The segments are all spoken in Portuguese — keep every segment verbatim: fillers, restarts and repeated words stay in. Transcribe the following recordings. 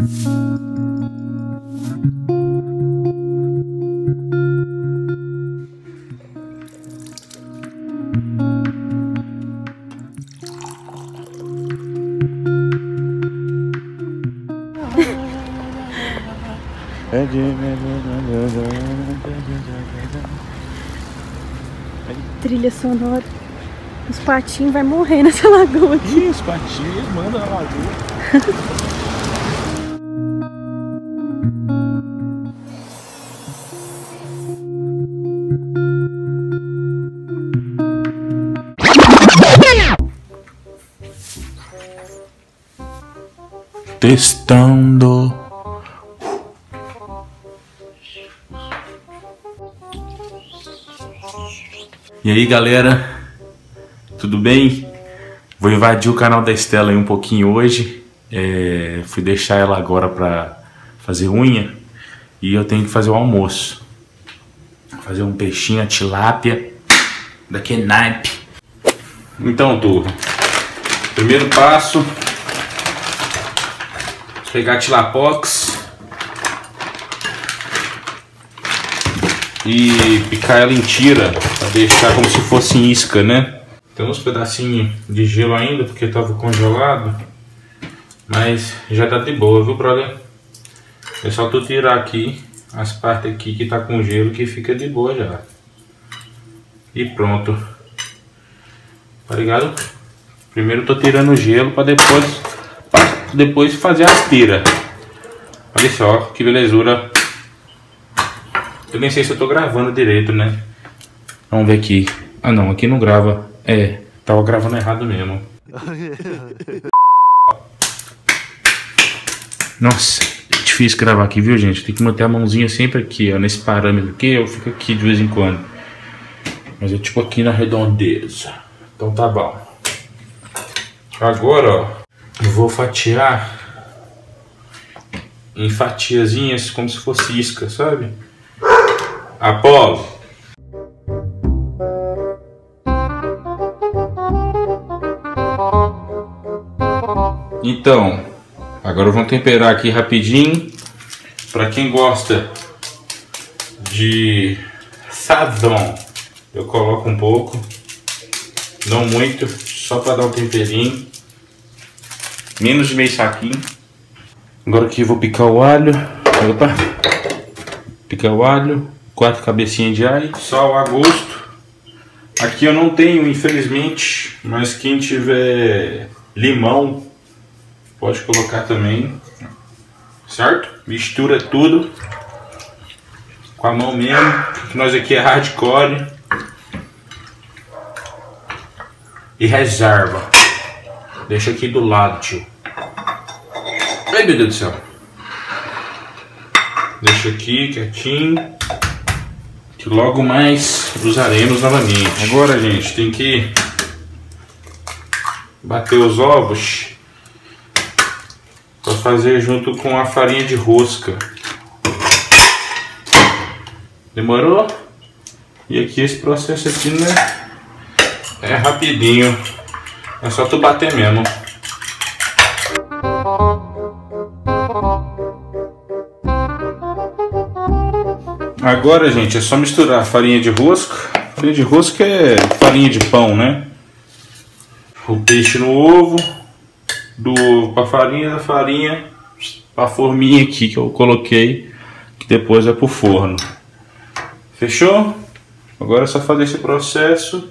Trilha sonora. Os patinhos vão morrer nessa lagoa aqui. Ih, os patinhos mandam na lagoa. Testando. E aí, galera, tudo bem? Vou invadir o canal da Estela aí um pouquinho hoje. É, fui deixar ela agora pra fazer unha e eu tenho que fazer o almoço. Fazer um peixinho, a tilápia, daquele naipe. Então, turma, primeiro passo, pegar a tilapox e picar ela em tira, pra deixar como se fosse isca, né? Tem uns pedacinhos de gelo ainda, porque tava congelado, mas já tá de boa, viu, brother? É só tu tirar aqui as partes aqui que tá com gelo, que fica de boa já. E pronto. Tá ligado? Primeiro eu tô tirando o gelo pra depois, pra depois fazer as tiras. Olha só, que belezura. Eu nem sei se eu tô gravando direito, né? Vamos ver aqui. Ah não, aqui não grava. É, tava gravando errado mesmo. Nossa, é difícil gravar aqui, viu, gente? Tem que manter a mãozinha sempre aqui, ó, nesse parâmetro aqui. Eu fico aqui de vez em quando. Mas é tipo aqui na redondeza. Então tá bom. Agora, ó, eu vou fatiar em fatiazinhas como se fosse isca, sabe? Apolo. Então, agora vamos temperar aqui rapidinho. Para quem gosta de sazon, eu coloco um pouco, não muito, só para dar um temperinho. Menos de meio saquinho. Agora aqui eu vou picar o alho. Opa! Picar o alho. Quatro cabecinhas de alho. Sal a gosto. Aqui eu não tenho, infelizmente, mas quem tiver limão pode colocar também, certo? Mistura tudo com a mão mesmo, que nós aqui é hardcore. E reserva. Deixa aqui do lado, tio. Ai, meu Deus do céu. Deixa aqui quietinho, que logo mais usaremos novamente. Agora, gente, tem que bater os ovos para fazer junto com a farinha de rosca. Demorou? E aqui esse processo aqui, né, é rapidinho. É só tu bater mesmo. Agora, gente, é só misturar a farinha de rosca. Farinha de rosca é farinha de pão, né? O peixe no ovo, do ovo para farinha, da farinha para a forminha aqui que eu coloquei, que depois é pro forno. Fechou? Agora é só fazer esse processo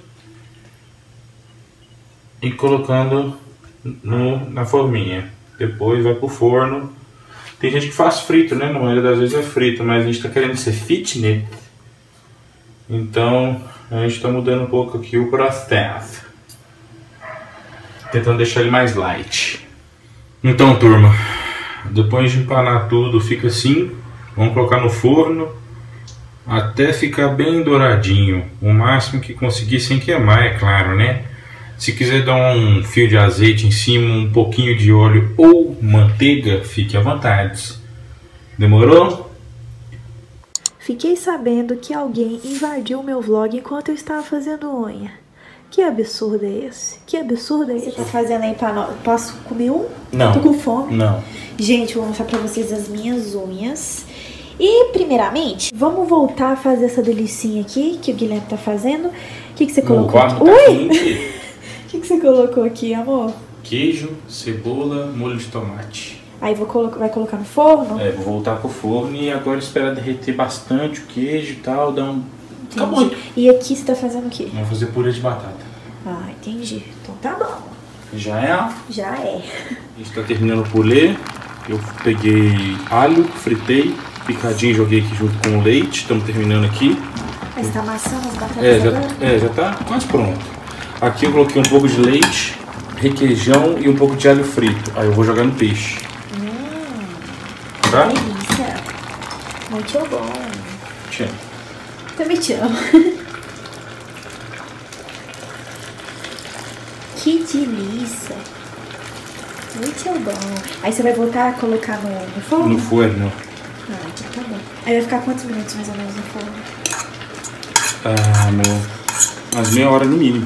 e colocando no, na forminha. Depois vai pro forno. Tem gente que faz frito, né? Na maioria das vezes é frito, mas a gente tá querendo ser fitness. Então a gente tá mudando um pouco aqui o processo. Tentando deixar ele mais light. Então, turma, depois de empanar tudo, fica assim. Vamos colocar no forno até ficar bem douradinho. O máximo que conseguir sem queimar, é claro, né? Se quiser dar um fio de azeite em cima, um pouquinho de óleo ou manteiga, fique à vontade. Demorou? Fiquei sabendo que alguém invadiu o meu vlog enquanto eu estava fazendo unha. Que absurdo é esse? Que absurdo é esse? Você tá fazendo aí pra nós? Posso comer um? Não. Tô com fome. Não. Gente, eu vou mostrar pra vocês as minhas unhas. E, primeiramente, vamos voltar a fazer essa delicinha aqui que o Guilherme tá fazendo. O que, que você colocou aqui? Tá Ui! O que, que você colocou aqui, amor? Queijo, cebola, molho de tomate. Aí vou colo vai colocar no forno? É, vou voltar pro forno e agora esperar derreter bastante o queijo e tal, dar um... Fica muito. E aqui você tá fazendo o quê? Vamos fazer purê de batata. Ah, entendi. Então tá bom. Já é? Já é. A gente tá terminando o purê. Eu peguei alho, fritei, picadinho, joguei aqui junto com o leite. Estamos terminando aqui. Mas tá amassando as batatas é, já, agora? é, já tá quase pronto. Aqui eu coloquei um pouco de leite, requeijão e um pouco de alho frito. Aí eu vou jogar no peixe. Hum, tá? delícia. Muito bom. Tchau. Também te amo. Que delícia. Muito bom. Aí você vai voltar a colocar no, no forno? No forno. Ah, então tá bom. Aí vai ficar quantos minutos mais ou menos no forno? Ah, amor. Umas meia hora no mínimo.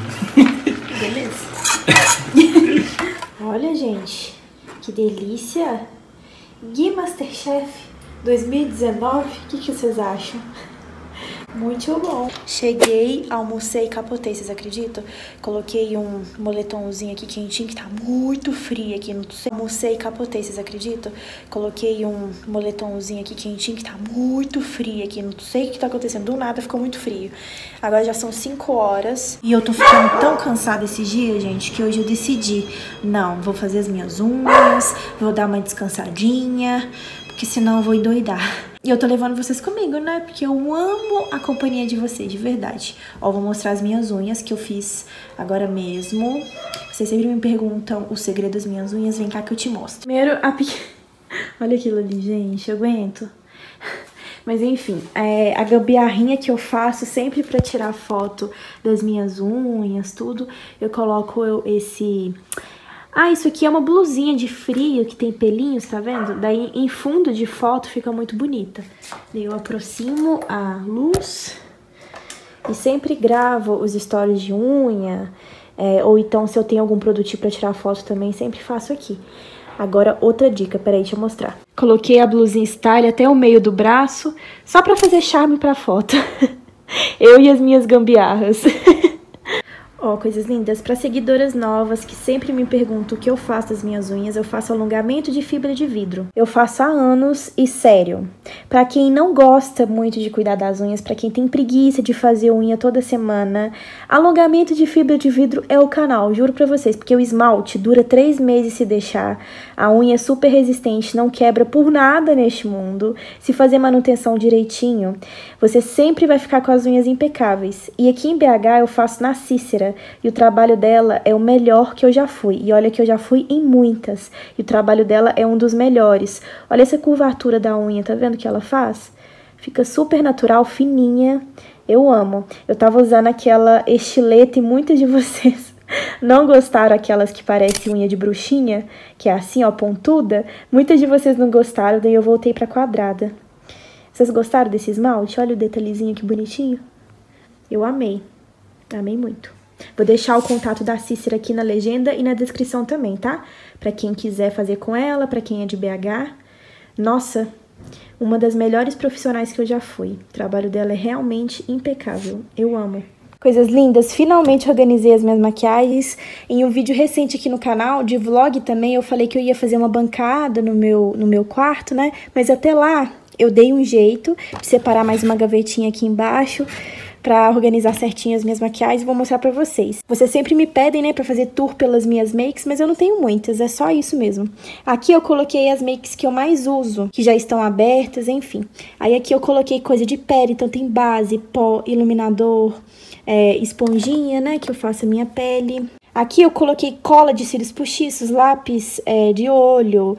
Beleza. Olha, gente. Que delícia. Gui Masterchef dois mil e dezenove. O que, que vocês acham? Muito bom. Cheguei, almocei e capotei, vocês acreditam? Coloquei um moletomzinho aqui quentinho, que tá muito frio aqui, não sei. Almocei e capotei, vocês acreditam? Coloquei um moletomzinho aqui quentinho, que tá muito frio aqui, não sei o que tá acontecendo. Do nada ficou muito frio. Agora já são cinco horas e eu tô ficando tão cansada esses dias, gente, que hoje eu decidi, não, vou fazer as minhas unhas, vou dar uma descansadinha, porque senão eu vou endoidar. E eu tô levando vocês comigo, né? Porque eu amo a companhia de vocês, de verdade. Ó, vou mostrar as minhas unhas que eu fiz agora mesmo. Vocês sempre me perguntam o segredo das minhas unhas. Vem cá que eu te mostro. Primeiro, a pe... Olha aquilo ali, gente. Eu aguento. Mas enfim, é, a gambiarrinha que eu faço sempre pra tirar foto das minhas unhas, tudo. Eu coloco eu, esse... Ah, isso aqui é uma blusinha de frio que tem pelinhos, tá vendo? Daí em fundo de foto fica muito bonita. Daí eu aproximo a luz e sempre gravo os stories de unha. É, ou então se eu tenho algum produtinho pra tirar foto também, sempre faço aqui. Agora outra dica, peraí, deixa eu mostrar. Coloquei a blusinha style até o meio do braço, só pra fazer charme pra foto. Eu e as minhas gambiarras. Ó, oh, coisas lindas. Para seguidoras novas que sempre me perguntam o que eu faço das minhas unhas, eu faço alongamento de fibra de vidro. Eu faço há anos e sério. Para quem não gosta muito de cuidar das unhas, para quem tem preguiça de fazer unha toda semana, alongamento de fibra de vidro é o canal, juro pra vocês, porque o esmalte dura três meses se deixar, a unha é super resistente, não quebra por nada neste mundo. Se fazer manutenção direitinho, você sempre vai ficar com as unhas impecáveis. E aqui em B H eu faço na Cícera, e o trabalho dela é o melhor que eu já fui. E olha que eu já fui em muitas. E o trabalho dela é um dos melhores. Olha essa curvatura da unha, tá vendo que ela faz? Fica super natural, fininha. Eu amo. Eu tava usando aquela estileta e muitas de vocês não gostaram, aquelas que parecem unha de bruxinha, que é assim, ó, pontuda. Muitas de vocês não gostaram, daí eu voltei pra quadrada. Vocês gostaram desse esmalte? Olha o detalhezinho que bonitinho. Eu amei. Amei muito. Vou deixar o contato da Cícera aqui na legenda e na descrição também, tá? Pra quem quiser fazer com ela, pra quem é de B H. Nossa, uma das melhores profissionais que eu já fui. O trabalho dela é realmente impecável. Eu amo. Coisas lindas, finalmente organizei as minhas maquiagens. Em um vídeo recente aqui no canal, de vlog também, eu falei que eu ia fazer uma bancada no meu, no meu quarto, né? Mas até lá, eu dei um jeito de separar mais uma gavetinha aqui embaixo pra organizar certinho as minhas maquiagens e vou mostrar pra vocês. Vocês sempre me pedem, né, pra fazer tour pelas minhas makes, mas eu não tenho muitas, é só isso mesmo. Aqui eu coloquei as makes que eu mais uso, que já estão abertas, enfim. Aí aqui eu coloquei coisa de pele, então tem base, pó, iluminador, é, esponjinha, né, que eu faço a minha pele. Aqui eu coloquei cola de cílios postiços, lápis é, de olho,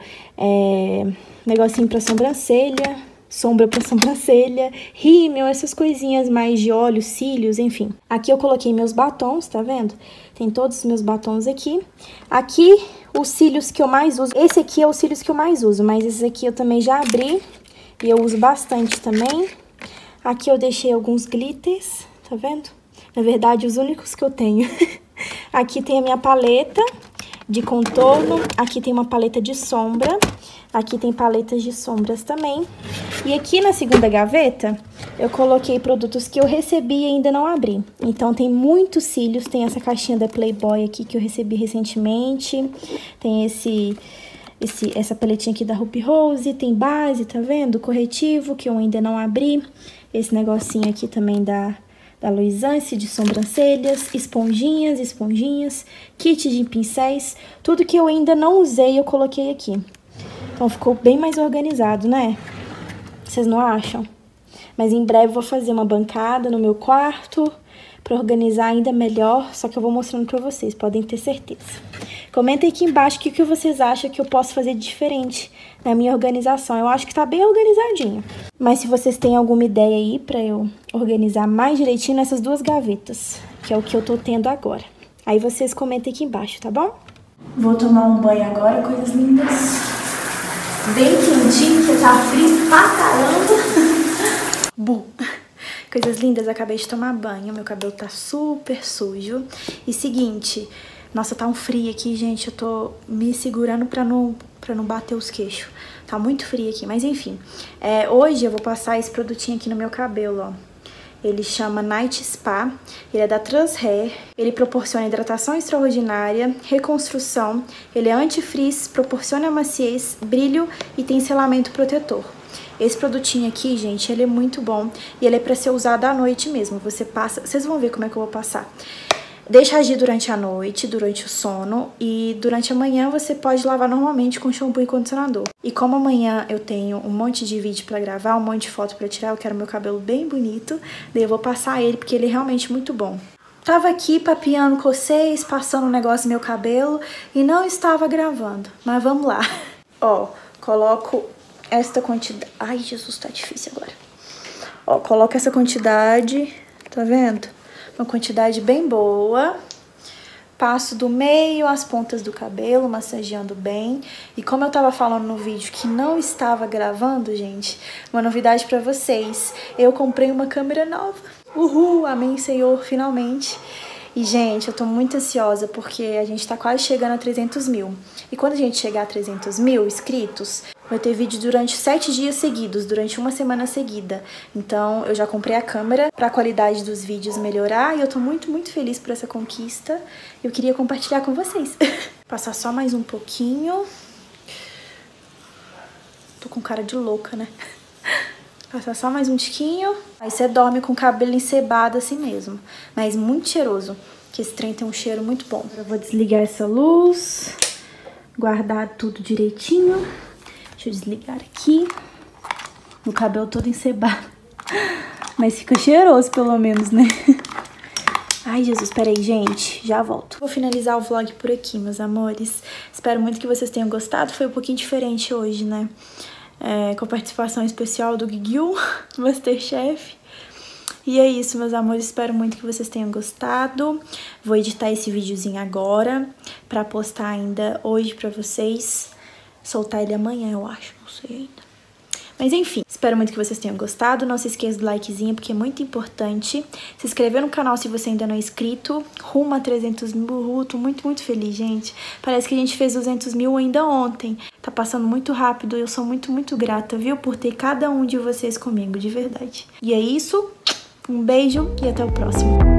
é, negocinho pra sobrancelha, sombra pra sobrancelha, rímel, essas coisinhas mais de olhos, cílios, enfim. Aqui eu coloquei meus batons, tá vendo? Tem todos os meus batons aqui. Aqui, os cílios que eu mais uso. Esse aqui é os cílios que eu mais uso, mas esses aqui eu também já abri e eu uso bastante também. Aqui eu deixei alguns glitters, tá vendo? Na verdade, os únicos que eu tenho. Aqui tem a minha paleta. de contorno. Aqui tem uma paleta de sombra. Aqui tem paletas de sombras também. E aqui na segunda gaveta, eu coloquei produtos que eu recebi e ainda não abri. Então, tem muitos cílios. Tem essa caixinha da Playboy aqui que eu recebi recentemente. Tem esse... Esse, essa paletinha aqui da Ruby Rose, tem base, tá vendo? Corretivo, que eu ainda não abri. Esse negocinho aqui também da, da Luisance, de sobrancelhas, esponjinhas, esponjinhas, kit de pincéis. Tudo que eu ainda não usei, eu coloquei aqui. Então, ficou bem mais organizado, né? Vocês não acham? Mas em breve eu vou fazer uma bancada no meu quarto pra organizar ainda melhor, só que eu vou mostrando pra vocês, podem ter certeza. Comentem aqui embaixo o que, que vocês acham que eu posso fazer de diferente na minha organização. Eu acho que tá bem organizadinho. Mas se vocês têm alguma ideia aí pra eu organizar mais direitinho nessas duas gavetas, que é o que eu tô tendo agora. Aí vocês comentem aqui embaixo, tá bom? Vou tomar um banho agora, coisas lindas. Bem quentinho, porque tá frio pra caramba. Bu. Coisas lindas, acabei de tomar banho, meu cabelo tá super sujo. E seguinte... Nossa, tá um frio aqui, gente, eu tô me segurando pra não, pra não bater os queixos. Tá muito frio aqui, mas enfim. É, hoje eu vou passar esse produtinho aqui no meu cabelo, ó. Ele chama Night Spa, ele é da Trans Hair. Ele proporciona hidratação extraordinária, reconstrução, ele é anti-frizz, proporciona maciez, brilho e tem selamento protetor. Esse produtinho aqui, gente, ele é muito bom e ele é pra ser usado à noite mesmo. Você passa... Vocês vão ver como é que eu vou passar. Deixa agir durante a noite, durante o sono, e durante a manhã você pode lavar normalmente com shampoo e condicionador. E como amanhã eu tenho um monte de vídeo pra gravar, um monte de foto pra tirar, eu quero meu cabelo bem bonito, daí eu vou passar ele porque ele é realmente muito bom. Tava aqui papeando com vocês, passando um negócio no meu cabelo e não estava gravando, mas vamos lá. Ó, coloco esta quantidade... Ai, Jesus, tá difícil agora. Ó, coloco essa quantidade, tá vendo? Uma quantidade bem boa. Passo do meio às pontas do cabelo, massageando bem. E como eu tava falando no vídeo que não estava gravando, gente, uma novidade pra vocês. Eu comprei uma câmera nova. Uhul, amém, Senhor, finalmente. E, gente, eu tô muito ansiosa porque a gente tá quase chegando a trezentos mil. E quando a gente chegar a trezentos mil inscritos, vai ter vídeo durante sete dias seguidos, durante uma semana seguida. Então, eu já comprei a câmera pra qualidade dos vídeos melhorar e eu tô muito, muito feliz por essa conquista. Eu queria compartilhar com vocês. Passar só mais um pouquinho. Tô com cara de louca, né? Passar só mais um tiquinho. Aí você dorme com o cabelo encebado assim mesmo. Mas muito cheiroso, que esse trem tem um cheiro muito bom. Eu vou desligar essa luz, guardar tudo direitinho. Deixa eu desligar aqui. O cabelo todo encebado. Mas fica cheiroso pelo menos, né? Ai, Jesus, peraí, gente. Já volto. Vou finalizar o vlog por aqui, meus amores. Espero muito que vocês tenham gostado. Foi um pouquinho diferente hoje, né? É, com a participação especial do Guigui, Masterchef. E é isso, meus amores. Espero muito que vocês tenham gostado. Vou editar esse videozinho agora pra postar ainda hoje pra vocês. Soltar ele amanhã, eu acho. Não sei ainda. Mas enfim, espero muito que vocês tenham gostado. Não se esqueça do likezinho, porque é muito importante. Se inscrever no canal se você ainda não é inscrito. Rumo a trezentos mil. Uh, tô muito, muito feliz, gente. Parece que a gente fez duzentos mil ainda ontem. Tá passando muito rápido. Eu sou muito, muito grata, viu? Por ter cada um de vocês comigo, de verdade. E é isso. Um beijo e até o próximo.